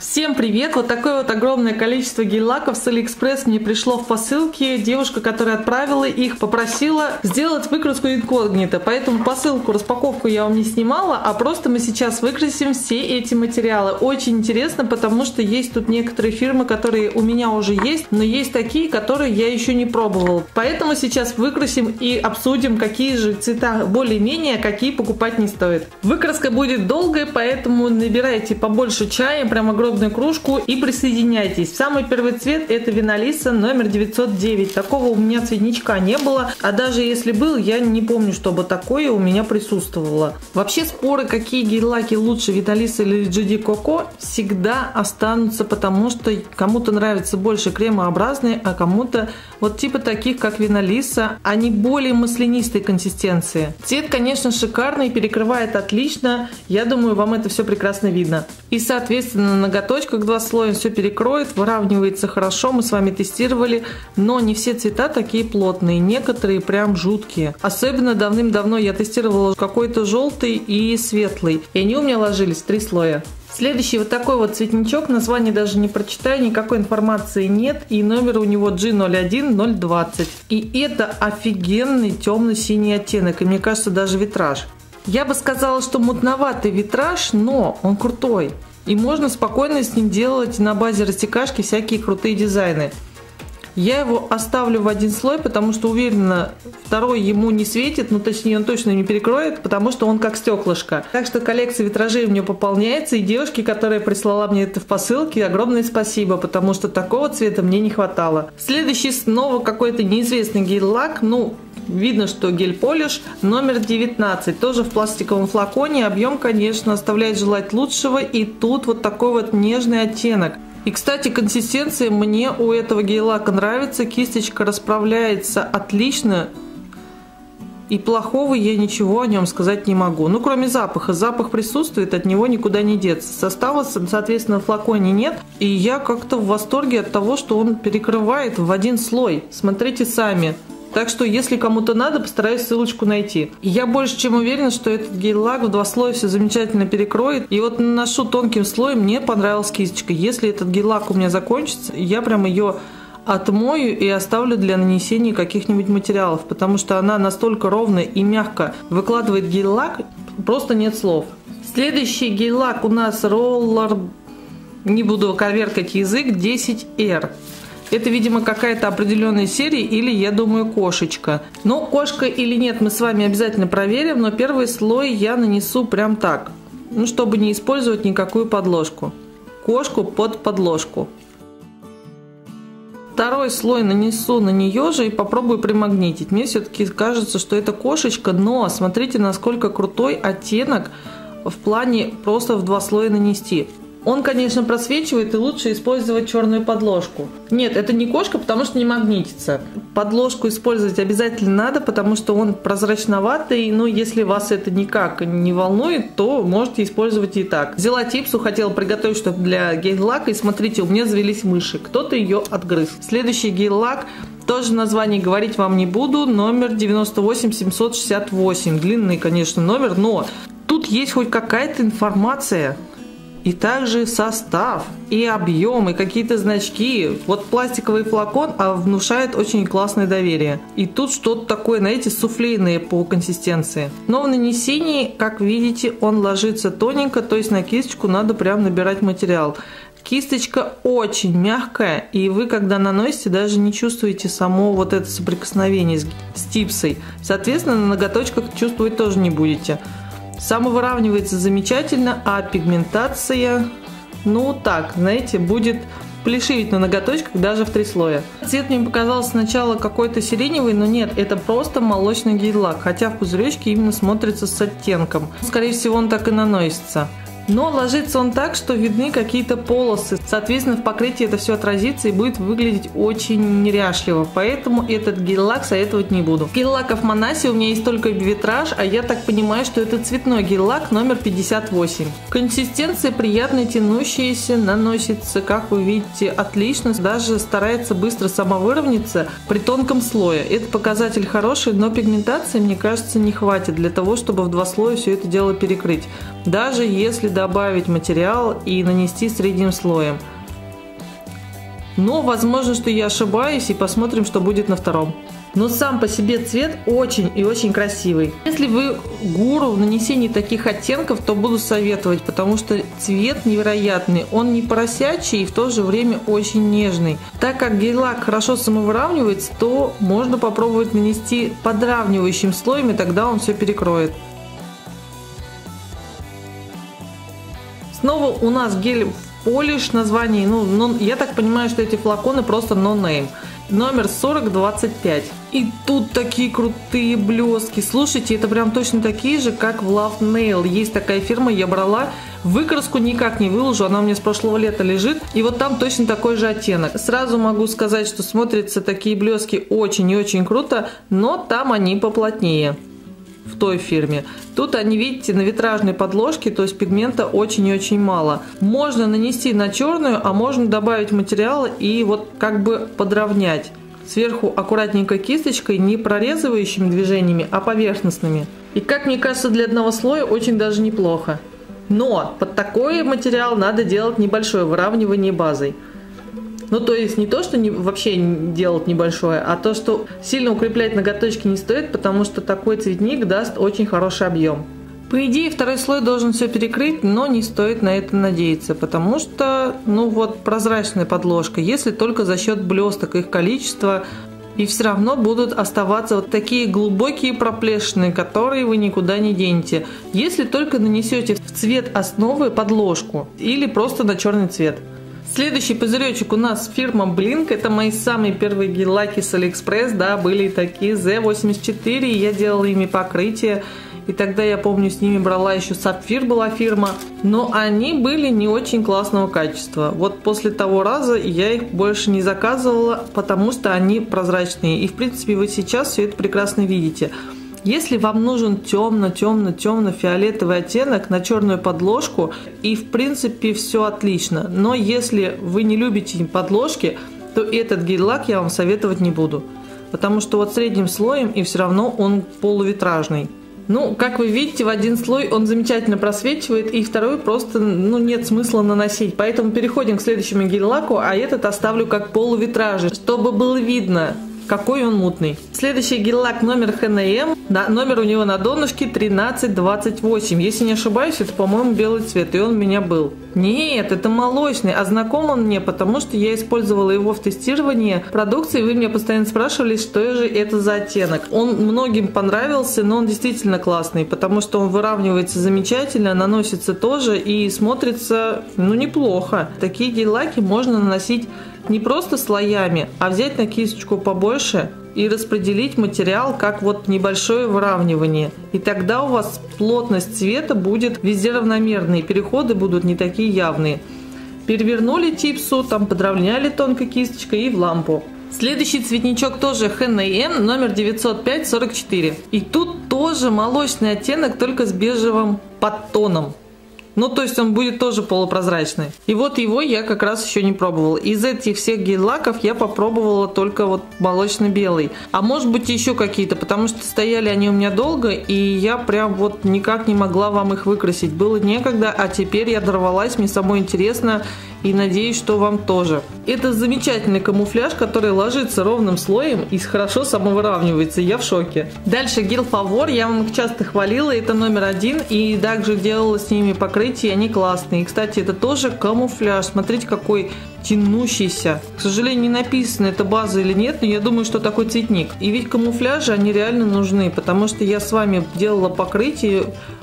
Всем привет! Вот такое вот огромное количество гель-лаков с Алиэкспресс мне пришло в посылке. Девушка, которая отправила их, попросила сделать выкраску инкогнито. Поэтому посылку, распаковку я вам не снимала, а просто мы сейчас выкрасим все эти материалы. Очень интересно, потому что есть тут некоторые фирмы, которые у меня уже есть, но есть такие, которые я еще не пробовала. Поэтому сейчас выкрасим и обсудим, какие же цвета более-менее, какие покупать не стоит. Выкраска будет долгой, поэтому набирайте побольше чая, прям огромную кружку и присоединяйтесь. Самый первый цвет — это Винолиса номер 909. Такого у меня цветничка не было, а даже если был, я не помню, чтобы такое у меня присутствовало. Вообще споры, какие гель-лаки лучше, Винолиса или GD Coco, всегда останутся, потому что кому-то нравятся больше кремообразные, а кому-то вот типа таких, как Винолиса, они более маслянистой консистенции. Цвет, конечно, шикарный, перекрывает отлично. Я думаю, вам это все прекрасно видно. И, соответственно, на ноготочках два слоя все перекроет, выравнивается хорошо. Мы с вами тестировали, но не все цвета такие плотные. Некоторые прям жуткие. Особенно давным-давно я тестировала какой-то желтый и светлый. И они у меня ложились в 3 слоя. Следующий вот такой вот цветничок, название даже не прочитаю, никакой информации нет, и номер у него G01020. И это офигенный темно-синий оттенок, и мне кажется, даже витраж. Я бы сказала, что мутноватый витраж, но он крутой. И можно спокойно с ним делать на базе растекашки всякие крутые дизайны. Я его оставлю в один слой, потому что уверена, второй ему не светит, ну точнее он точно не перекроет, потому что он как стеклышко. Так что коллекция витражей у меня пополняется, и девушке, которая прислала мне это в посылке, огромное спасибо, потому что такого цвета мне не хватало. Следующий снова какой-то неизвестный гель-лак, ну видно, что гель-полиш номер 19, тоже в пластиковом флаконе. Объем, конечно, оставляет желать лучшего, и тут вот такой вот нежный оттенок. И, кстати, консистенция мне у этого гель-лака нравится, кисточка расправляется отлично, и плохого я ничего о нем сказать не могу. Ну, кроме запаха. Запах присутствует, от него никуда не деться. Состава, соответственно, в флаконе нет, и я как-то в восторге от того, что он перекрывает в один слой. Смотрите сами. Так что, если кому-то надо, постараюсь ссылочку найти. Я больше чем уверена, что этот гель-лак в 2 слоя все замечательно перекроет. И вот наношу тонким слоем, мне понравилась кисточка. Если этот гель-лак у меня закончится, я прям ее отмою и оставлю для нанесения каких-нибудь материалов, потому что она настолько ровно и мягко выкладывает гель-лак, просто нет слов. Следующий гель-лак у нас Roller, не буду коверкать язык, 10R. Это, видимо, какая-то определенная серия или, я думаю, кошечка. Но кошка или нет, мы с вами обязательно проверим, но первый слой я нанесу прям так, ну, чтобы не использовать никакую подложку. Кошку под подложку. Второй слой нанесу на нее же и попробую примагнитить. Мне все-таки кажется, что это кошечка, но смотрите, насколько крутой оттенок в плане просто в 2 слоя нанести. Он, конечно, просвечивает, и лучше использовать черную подложку. Нет, это не кошка, потому что не магнитится. Подложку использовать обязательно надо, потому что он прозрачноватый, но если вас это никак не волнует, то можете использовать и так. Взяла типсу, хотела приготовить что-то для гель-лака, и смотрите, у меня завелись мыши. Кто-то ее отгрыз. Следующий гель-лак, тоже название говорить вам не буду, номер 98768. Длинный, конечно, номер, но тут есть хоть какая-то информация. И также состав, и объем, и какие-то значки. Вот пластиковый флакон внушает очень классное доверие. И тут что-то такое, знаете, суфлейное по консистенции. Но в нанесении, как видите, он ложится тоненько, то есть на кисточку надо прям набирать материал. Кисточка очень мягкая, и вы, когда наносите, даже не чувствуете само вот это соприкосновение с типсой. Соответственно, на ноготочках чувствовать тоже не будете. Самовыравнивается замечательно, а пигментация, ну так, знаете, будет плешивить на ноготочках даже в 3 слоя. Цвет мне показался сначала какой-то сиреневый, но нет, это просто молочный гель-лак, хотя в пузыречке именно смотрится с оттенком. Скорее всего, он так и наносится. Но ложится он так, что видны какие-то полосы. Соответственно, в покрытии это все отразится и будет выглядеть очень неряшливо. Поэтому этот гель-лак советовать не буду. Гель-лаков Монаси у меня есть только витраж, а я так понимаю, что это цветной гель-лак номер 58. Консистенция приятная, тянущаяся, наносится, как вы видите, отлично. Даже старается быстро самовыровняться при тонком слое. Это показатель хороший, но пигментации, мне кажется, не хватит для того, чтобы в 2 слоя все это дело перекрыть. Даже если добавить материал и нанести средним слоем. Но возможно, что я ошибаюсь, и посмотрим, что будет на втором. Но сам по себе цвет очень и очень красивый. Если вы гуру в нанесении таких оттенков, то буду советовать, потому что цвет невероятный. Он не поросячий и в то же время очень нежный. Так как гель-лак хорошо самовыравнивается, то можно попробовать нанести подравнивающим слоем, и тогда он все перекроет. Снова у нас гель Polish, название, я так понимаю, что эти флаконы просто no name. Номер 4025. И тут такие крутые блески. Слушайте, это прям точно такие же, как в Love Nail. Есть такая фирма, я брала. Выкраску никак не выложу, она у меня с прошлого лета лежит. И вот там точно такой же оттенок. Сразу могу сказать, что смотрятся такие блески очень и очень круто, но там они поплотнее. В той фирме. Тут они, видите, на витражной подложке, то есть пигмента очень и очень мало. Можно нанести на черную, а можно добавить материала и вот как бы подровнять. Сверху аккуратненько кисточкой, не прорезывающими движениями, а поверхностными. И как мне кажется, для одного слоя очень даже неплохо. Но под такой материал надо делать небольшое выравнивание базой. Ну, то есть не то, что вообще делать небольшое, а то, что сильно укреплять ноготочки не стоит, потому что такой цветник даст очень хороший объем. По идее, второй слой должен все перекрыть, но не стоит на это надеяться, потому что, прозрачная подложка, если только за счет блесток, их количества, и все равно будут оставаться вот такие глубокие проплешины, которые вы никуда не денете, если только нанесете в цвет основы подложку или просто на черный цвет. Следующий пузыречек у нас фирма Blink. Это мои самые первые гель-лаки с AliExpress. Да, были такие Z84, и я делала ими покрытие. И тогда, я помню, с ними брала еще Сапфир, была фирма. Но они были не очень классного качества. Вот после того раза я их больше не заказывала, потому что они прозрачные. И, в принципе, вы сейчас все это прекрасно видите. Если вам нужен темно-темно-темно-фиолетовый оттенок на черную подложку, и в принципе все отлично. Но если вы не любите подложки, то этот гель-лак я вам советовать не буду. Потому что вот средним слоем и все равно он полувитражный. Ну, как вы видите, в один слой он замечательно просвечивает, и второй просто нет смысла наносить. Поэтому переходим к следующему гель-лаку, а этот оставлю как полувитражный, чтобы было видно, какой он мутный. Следующий гель-лак номер H&M. Номер у него на донышке 1328. Если не ошибаюсь, это, по-моему, белый цвет, и он у меня был. Нет, это молочный, а знаком он мне, потому что я использовала его в тестировании продукции. Вы меня постоянно спрашивали, что же это за оттенок. Он многим понравился, но он действительно классный, потому что он выравнивается замечательно, наносится тоже и смотрится, неплохо. Такие гель-лаки можно наносить не просто слоями, а взять на кисточку побольше и распределить материал как вот небольшое выравнивание. И тогда у вас плотность цвета будет везде равномерной, переходы будут не такие явные. Перевернули типсу, подровняли тонкой кисточкой и в лампу. Следующий цветничок тоже H&M, номер 905-44. И тут тоже молочный оттенок, только с бежевым подтоном. То есть он будет тоже полупрозрачный. И вот его я как раз еще не пробовала. Из этих всех гель-лаков я попробовала только вот молочно-белый. А может быть еще какие-то, потому что стояли они у меня долго, и я прям вот никак не могла вам их выкрасить. Было некогда, а теперь я дорвалась, мне самой интересно, и надеюсь, что вам тоже. Это замечательный камуфляж, который ложится ровным слоем и хорошо самовыравнивается. Я в шоке. Дальше гель Favor, я вам их часто хвалила, это номер 1, и также делала с ними покрытие, они классные. И, кстати, это тоже камуфляж. Смотрите, какой тянущийся. К сожалению, не написано, это база или нет, но я думаю, что такой цветник. И ведь камуфляжи, они реально нужны, потому что я с вами делала покрытие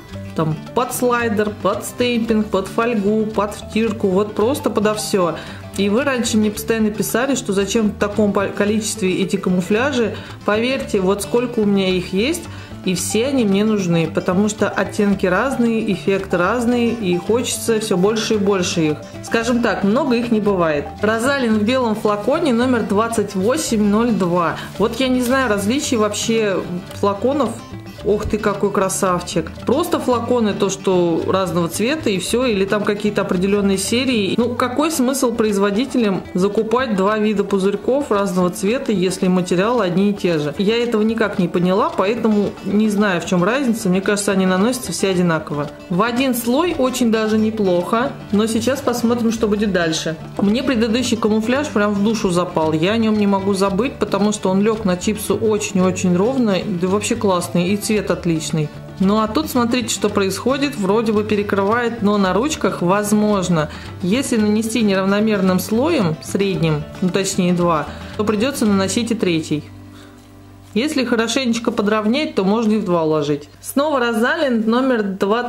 под слайдер, под стейпинг, под фольгу, под втирку, вот просто подо все. И вы раньше мне постоянно писали, что зачем в таком количестве эти камуфляжи. Поверьте, вот сколько у меня их есть, и все они мне нужны, потому что оттенки разные, эффекты разные, и хочется все больше и больше их. Скажем так, много их не бывает. Розалин в белом флаконе номер 2802. Вот я не знаю различий вообще флаконов. Ох ты, какой красавчик. Просто флаконы, то, что разного цвета и все, или там какие-то определенные серии. Ну, какой смысл производителям закупать два вида пузырьков разного цвета, если материалы одни и те же? Я этого никак не поняла, поэтому не знаю, в чем разница. Мне кажется, они наносятся все одинаково. В один слой очень даже неплохо, но сейчас посмотрим, что будет дальше. Мне предыдущий камуфляж прям в душу запал. Я о нем не могу забыть, потому что он лег на чипсу очень-очень ровно, да вообще классный, и цвет отличный. Ну а тут смотрите, что происходит. Вроде бы перекрывает, но на ручках возможно. Если нанести неравномерным слоем, средним, ну точнее 2, то придется наносить и третий. Если хорошенечко подровнять, то можно и в 2 уложить. Снова Розалинд номер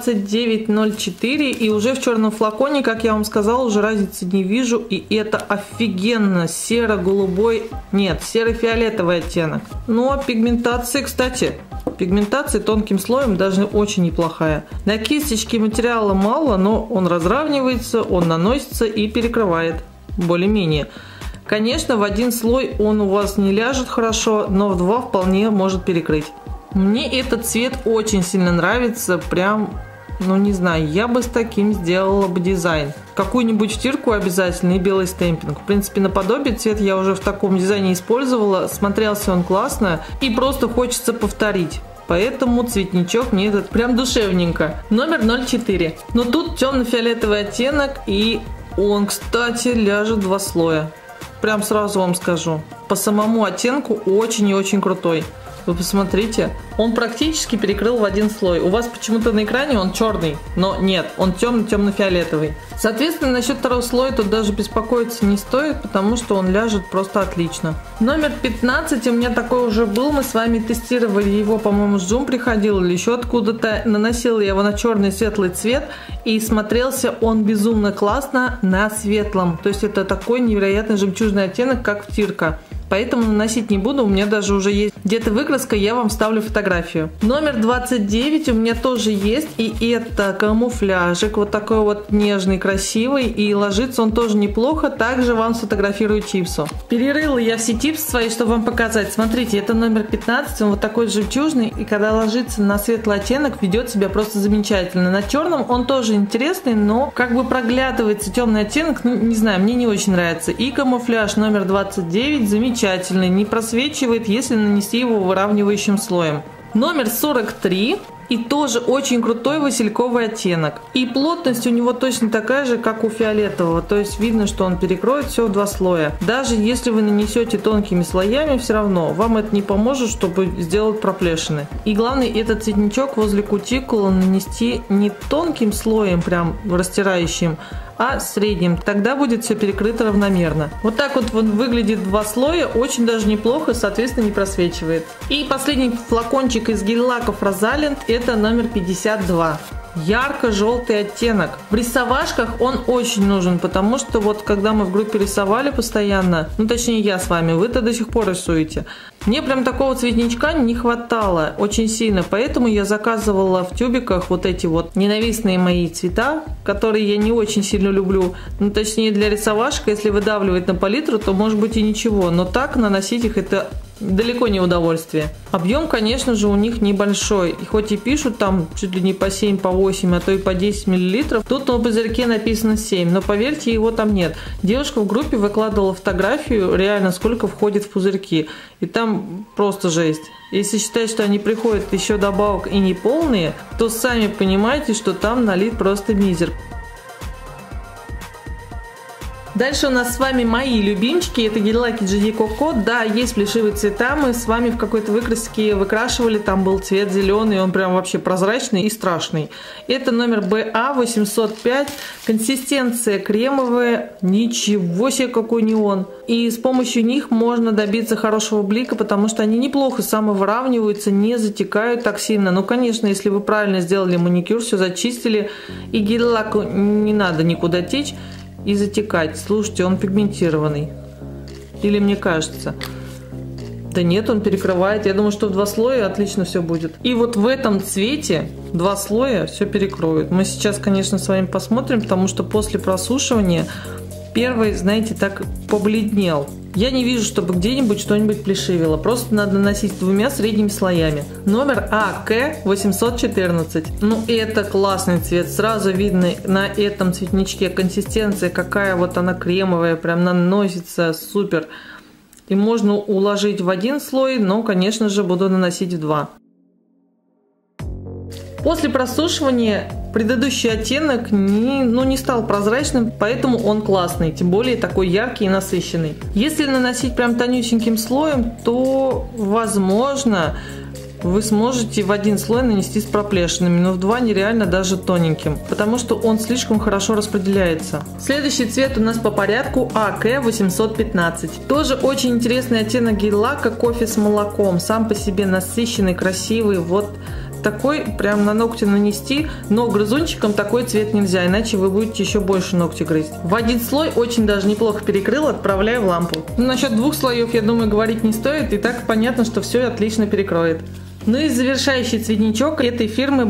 2904, и уже в черном флаконе, как я вам сказала, уже разницы не вижу, и это офигенно. Серо-голубой, нет, серо-фиолетовый оттенок. Но пигментация, кстати, пигментация тонким слоем даже очень неплохая. На кисточке материала мало, но он разравнивается, он наносится и перекрывает более-менее. Конечно, в один слой он у вас не ляжет хорошо, но в 2 вполне может перекрыть. Мне этот цвет очень сильно нравится, прям, ну не знаю, я бы с таким сделала бы дизайн. Какую-нибудь втирку обязательно и белый стемпинг. В принципе, наподобие цвет я уже в таком дизайне использовала, смотрелся он классно и просто хочется повторить. Поэтому цветничок мне этот прям душевненько. Номер 04. Но тут темно-фиолетовый оттенок, и он, кстати, ляжет в 2 слоя. Прям сразу вам скажу. По самому оттенку очень и очень крутой. Вы посмотрите, он практически перекрыл в один слой. У вас почему-то на экране он черный, но нет, он темно-темно-фиолетовый. Соответственно, насчет 2 слоя тут даже беспокоиться не стоит, потому что он ляжет просто отлично. Номер 15 у меня такой уже был, мы с вами тестировали его, по-моему, с Джум приходил или еще откуда-то. Наносила я его на черный светлый цвет, и смотрелся он безумно классно на светлом. То есть это такой невероятный жемчужный оттенок, как втирка. Поэтому наносить не буду, у меня даже уже есть где-то выкраска, я вам ставлю фотографию. Номер 29 у меня тоже есть, и это камуфляжик, вот такой вот нежный, красивый, и ложится он тоже неплохо, также вам сфотографирую чипсу. Перерыла я все чипсы свои, чтобы вам показать. Смотрите, это номер 15, он вот такой жемчужный, и когда ложится на светлый оттенок, ведет себя просто замечательно. На черном он тоже интересный, но как бы проглядывается темный оттенок, ну не знаю, мне не очень нравится. И камуфляж номер 29 замечательный. Не просвечивает, если нанести его выравнивающим слоем. Номер 43 и тоже очень крутой васильковый оттенок. И плотность у него точно такая же, как у фиолетового. То есть видно, что он перекроет все в 2 слоя. Даже если вы нанесете тонкими слоями, все равно вам это не поможет, чтобы сделать проплешины. И главное, этот цветничок возле кутикулы нанести не тонким слоем, прям растирающим, а средним. Тогда будет все перекрыто равномерно. Вот так вот он выглядит 2 слоя, очень даже неплохо, соответственно не просвечивает. И последний флакончик из гель-лаков Розалинд, это номер 52. Ярко-желтый оттенок. В рисовашках он очень нужен, потому что вот когда мы в группе рисовали постоянно, ну точнее я с вами, вы-то до сих пор рисуете. Мне прям такого цветничка не хватало очень сильно, поэтому я заказывала в тюбиках вот эти вот ненавистные мои цвета, которые я не очень сильно люблю. Ну точнее для рисовашек, если выдавливать на палитру, то может быть и ничего, но так наносить их это далеко не удовольствие. Объем, конечно же, у них небольшой. И хоть и пишут там чуть ли не по 7, по 8, а то и по 10 мл, тут на пузырьке написано 7, но поверьте, его там нет. Девушка в группе выкладывала фотографию, реально сколько входит в пузырьки. И там просто жесть. Если считать, что они приходят еще добавок и неполные, то сами понимаете, что там налит просто мизер. Дальше у нас с вами мои любимчики, это гель-лаки GD Coco. Да, есть плешивые цвета, мы с вами в какой-то выкраске выкрашивали, там был цвет зеленый, он прям вообще прозрачный и страшный. Это номер BA 805, консистенция кремовая, ничего себе какой неон. И с помощью них можно добиться хорошего блика, потому что они неплохо самовыравниваются, не затекают так сильно. Ну, конечно, если вы правильно сделали маникюр, все зачистили, и гель-лаку не надо никуда течь и затекать. Слушайте, он пигментированный. Или мне кажется? Да нет, он перекрывает. Я думаю, что в 2 слоя отлично все будет. И вот в этом цвете 2 слоя все перекроют. Мы сейчас, конечно, с вами посмотрим, потому что после просушивания первый, знаете, так побледнел. Я не вижу, чтобы где-нибудь что-нибудь плешивило. Просто надо наносить двумя средними слоями. Номер АК-814. Ну, это классный цвет. Сразу видно на этом цветничке консистенция, какая вот она кремовая. Прям наносится супер. И можно уложить в один слой, но, конечно же, буду наносить в два. После просушивания предыдущий оттенок не стал прозрачным, поэтому он классный, тем более такой яркий и насыщенный. Если наносить прям тонюсеньким слоем, то, возможно, вы сможете в один слой нанести с проплешинами, но в два нереально даже тоненьким, потому что он слишком хорошо распределяется. Следующий цвет у нас по порядку АК-815. Тоже очень интересный оттенок гель-лака кофе с молоком. Сам по себе насыщенный, красивый, вот такой прям на ногти нанести, но грызунчиком такой цвет нельзя, иначе вы будете еще больше ногти грызть. В один слой очень даже неплохо перекрыл, отправляю в лампу. Насчет двух слоев, я думаю, говорить не стоит, и так понятно, что все отлично перекроет. Ну и завершающий цветничок этой фирмы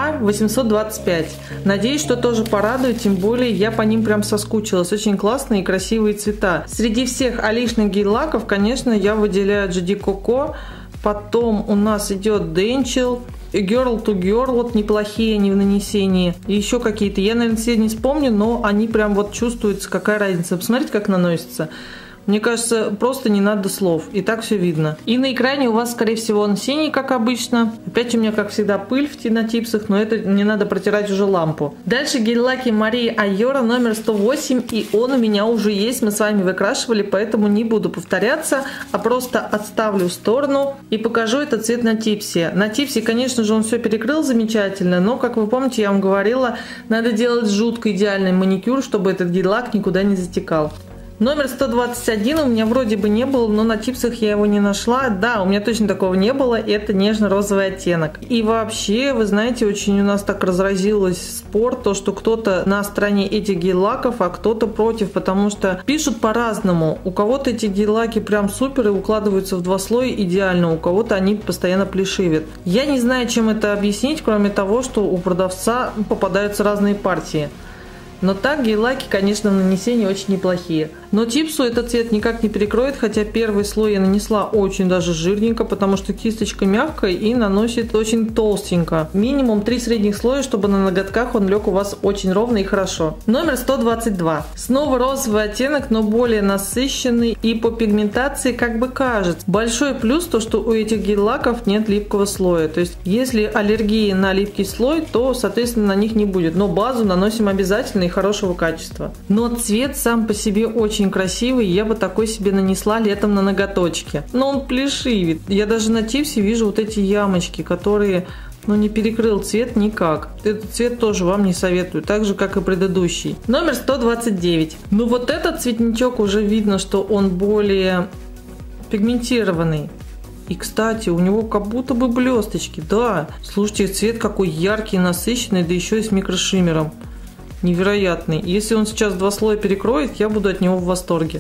BA825. Надеюсь, что тоже порадует, тем более я по ним прям соскучилась. Очень классные и красивые цвета. Среди всех олейшных гель-лаков, конечно, я выделяю GD Coco. Потом у нас идет Denchel, Girl to Girl, вот неплохие они в нанесении. И еще какие-то, я, наверное, все не вспомню, но они прям вот чувствуются, какая разница. Посмотрите, как наносится. Мне кажется, просто не надо слов, и так все видно. И на экране у вас, скорее всего, он синий, как обычно. Опять у меня, как всегда, пыль в тинотипсах, но это не надо протирать уже лампу. Дальше гель-лаки Марии Айора номер 108, и он у меня уже есть, мы с вами выкрашивали, поэтому не буду повторяться, а просто отставлю в сторону и покажу этот цвет на типсе. На типсе, конечно же, он все перекрыл замечательно, но, как вы помните, я вам говорила, надо делать жутко идеальный маникюр, чтобы этот гель-лак никуда не затекал. Номер 121 у меня вроде бы не было, но на типсах я его не нашла. Да, у меня точно такого не было, это нежно-розовый оттенок. И вообще, вы знаете, очень у нас так разразилось спор, то что кто-то на стороне этих гель-лаков, а кто-то против, потому что пишут по-разному. У кого-то эти гель-лаки прям супер и укладываются в два слоя идеально, у кого-то они постоянно плешивят. Я не знаю, чем это объяснить, кроме того, что у продавца попадаются разные партии. Но так гель-лаки, конечно, в нанесении очень неплохие. Но типсу этот цвет никак не перекроет, хотя первый слой я нанесла очень даже жирненько, потому что кисточка мягкая и наносит очень толстенько. Минимум 3 средних слоя, чтобы на ноготках он лег у вас очень ровно и хорошо. Номер 122. Снова розовый оттенок, но более насыщенный и по пигментации как бы кажется. Большой плюс то, что у этих гель-лаков нет липкого слоя. То есть, если аллергии на липкий слой, то, соответственно, на них не будет. Но базу наносим обязательно и хорошего качества. Но цвет сам по себе очень красивый, я бы такой себе нанесла летом на ноготочки. Но он плешивит. Я даже на типсе вижу вот эти ямочки, которые, не перекрыл цвет никак. Этот цвет тоже вам не советую, так же как и предыдущий. Номер 129. Ну вот этот цветничок уже видно, что он более пигментированный. И, кстати, у него как будто бы блесточки. Да, слушайте, цвет какой яркий, насыщенный, да еще и с микрошиммером. Невероятный. Если он сейчас два слоя перекроет, я буду от него в восторге.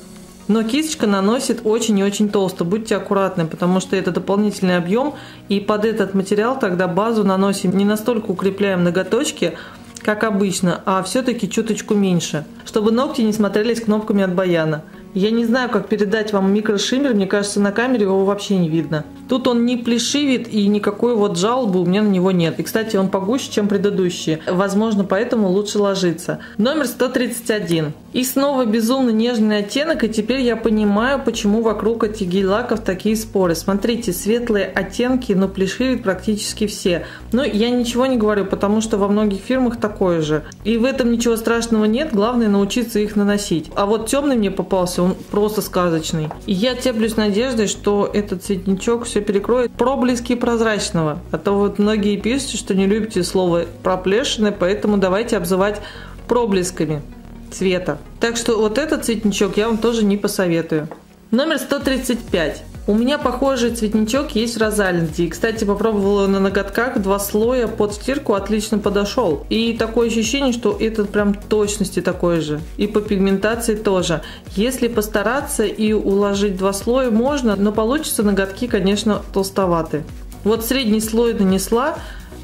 Но кисточка наносит очень и очень толсто. Будьте аккуратны, потому что это дополнительный объем. И под этот материал тогда базу наносим, не настолько укрепляем ноготочки, как обычно, а все-таки чуточку меньше, чтобы ногти не смотрелись кнопками от баяна. Я не знаю, как передать вам микрошиммер, мне кажется, на камере его вообще не видно. Тут он не плешивит и никакой вот жалобы у меня на него нет. И, кстати, он погуще, чем предыдущие. Возможно, поэтому лучше ложиться. Номер 131. И снова безумно нежный оттенок, и теперь я понимаю, почему вокруг этих гель-лаков такие споры. Смотрите, светлые оттенки, но плешивят практически все. Но я ничего не говорю, потому что во многих фирмах такое же. И в этом ничего страшного нет, главное научиться их наносить. А вот темный мне попался, он просто сказочный. И я теплюсь надеждой, что этот цветничок все перекроет проблески прозрачного. А то вот многие пишут, что не любите слово проплешины, поэтому давайте обзывать проблесками цвета. Так что вот этот цветничок я вам тоже не посоветую. Номер 135. У меня похожий цветничок есть в Розалинде. И, кстати, попробовала на ноготках, два слоя под стирку отлично подошел. И такое ощущение, что этот прям точности такой же. И по пигментации тоже. Если постараться и уложить два слоя можно, но получится ноготки, конечно, толстоваты. Вот средний слой нанесла,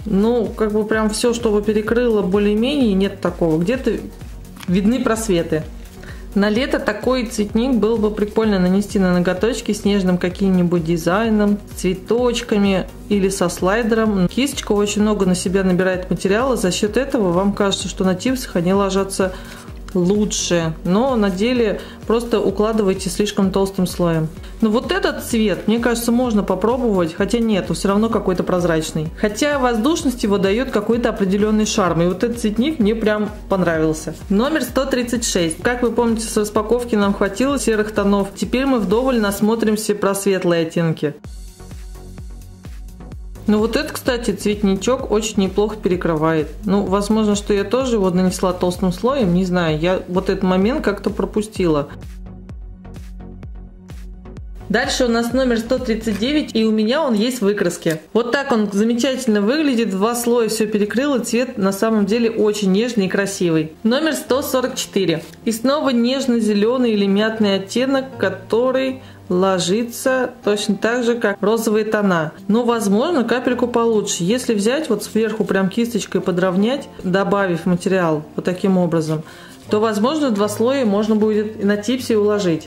как бы прям все, чтобы перекрыло более-менее, нет такого. Где-то видны просветы. На лето такой цветник было бы прикольно нанести на ноготочки с нежным каким-нибудь дизайном, цветочками или со слайдером. Кисточка очень много на себя набирает материала, за счет этого вам кажется, что на типсах они ложатся лучше, но на деле просто укладываете слишком толстым слоем. Но вот этот цвет, мне кажется, можно попробовать, хотя нет, он все равно какой-то прозрачный. Хотя воздушность его дает какой-то определенный шарм, и вот этот цветник мне прям понравился. Номер 136. Как вы помните, с распаковки нам хватило серых тонов, теперь мы вдоволь насмотримся про светлые оттенки. Ну вот этот, кстати, цветничок очень неплохо перекрывает. Ну, возможно, что я тоже его нанесла толстым слоем, не знаю. Я вот этот момент как-то пропустила. Дальше у нас номер 139, и у меня он есть в выкраске. Вот так он замечательно выглядит, два слоя все перекрыл, и цвет на самом деле очень нежный и красивый. Номер 144. И снова нежно-зеленый или мятный оттенок, который ложится точно так же, как розовые тона. Но, возможно, капельку получше. Если взять вот сверху прям кисточкой подровнять, добавив материал вот таким образом, то, возможно, два слоя можно будет на типсе уложить.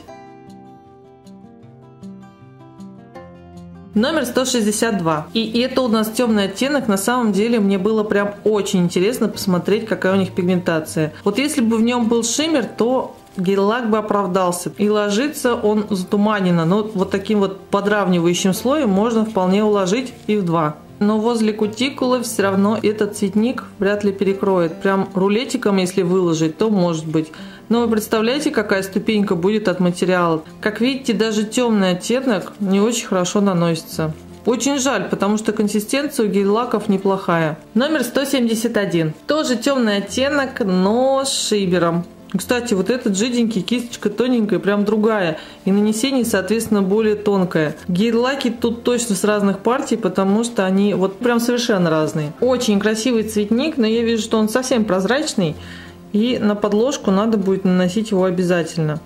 Номер 162. И это у нас темный оттенок. На самом деле мне было прям очень интересно посмотреть, какая у них пигментация. Вот если бы в нем был шиммер, то гель-лак бы оправдался. И ложится он затуманенно. Но вот таким вот подравнивающим слоем можно вполне уложить и в два. Но возле кутикулы все равно этот цветник вряд ли перекроет. Прям рулетиком, если выложить, то может быть. Но вы представляете, какая ступенька будет от материала? Как видите, даже темный оттенок не очень хорошо наносится. Очень жаль, потому что консистенция у гель-лаков неплохая. Номер 171. Тоже темный оттенок, но с шибером. Кстати, вот этот жиденький, кисточка тоненькая, прям другая. И нанесение, соответственно, более тонкое. Гель-лаки тут точно с разных партий, потому что они вот прям совершенно разные. Очень красивый цветник, но я вижу, что он совсем прозрачный. И на подложку надо будет наносить его обязательно.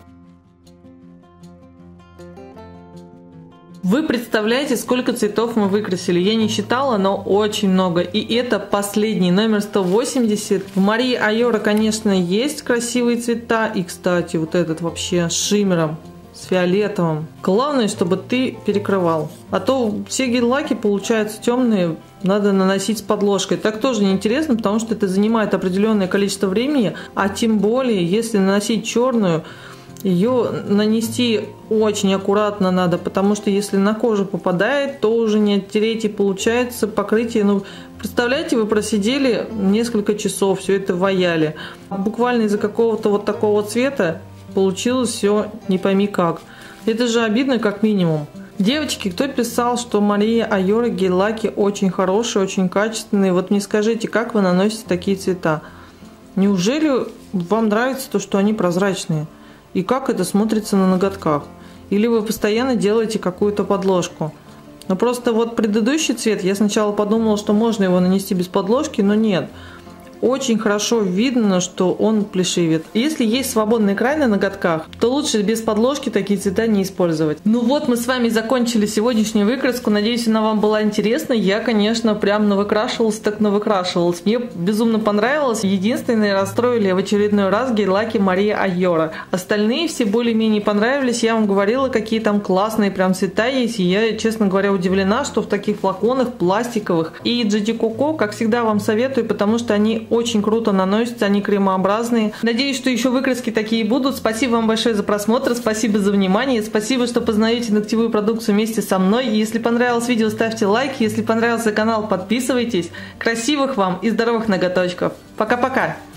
Вы представляете, сколько цветов мы выкрасили? Я не считала, но очень много. И это последний, номер 180. В Марии Айора, конечно, есть красивые цвета. И, кстати, вот этот вообще с шиммером, с фиолетовым. Главное, чтобы ты перекрывал. А то все гель-лаки получаются темные, надо наносить с подложкой. Так тоже неинтересно, потому что это занимает определенное количество времени. А тем более, если наносить черную, ее нанести очень аккуратно надо, потому что если на кожу попадает, то уже не оттереть, и получается покрытие. Ну, представляете, вы просидели несколько часов, все это ваяли. Буквально из-за какого-то вот такого цвета получилось все не пойми как. Это же обидно как минимум. Девочки, кто писал, что Мария Айора гель-лаки очень хорошие, очень качественные, вот мне скажите, как вы наносите такие цвета? Неужели вам нравится то, что они прозрачные? И как это смотрится на ноготках? Или вы постоянно делаете какую-то подложку? Но просто вот предыдущий цвет, я сначала подумала, что можно его нанести без подложки, но нет. Очень хорошо видно, что он плешивит. Если есть свободный край на ноготках, то лучше без подложки такие цвета не использовать. Ну вот, мы с вами закончили сегодняшнюю выкраску. Надеюсь, она вам была интересна. Я, конечно, прям навыкрашивалась, так навыкрашивалась. Мне безумно понравилось. Единственное, расстроили в очередной раз гель-лаки Мария Айора. Остальные все более-менее понравились. Я вам говорила, какие там классные прям цвета есть. И я, честно говоря, удивлена, что в таких флаконах пластиковых. И GT Coco, как всегда, вам советую, потому что они очень круто наносятся, они кремообразные. Надеюсь, что еще выкраски такие будут. Спасибо вам большое за просмотр, спасибо за внимание, спасибо, что познаете ногтевую продукцию вместе со мной. Если понравилось видео, ставьте лайк, если понравился канал, подписывайтесь. Красивых вам и здоровых ноготочков. Пока-пока!